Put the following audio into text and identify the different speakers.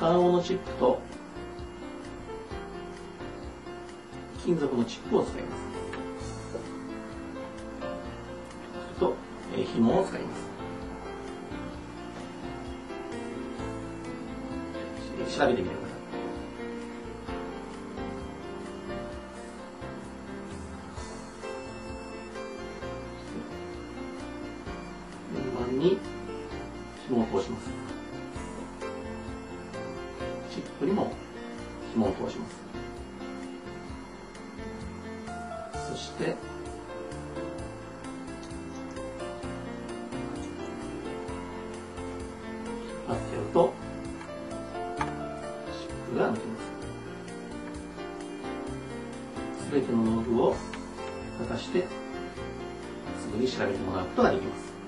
Speaker 1: カーボンのチップと金属のチップを使います。それと、紐を使います。調べてみてください。順番に紐を通します。チップにも紐を通します。そして引っ張ってやるとチップが抜けます。すべての道具をかざしてすぐに調べてもらうことができます。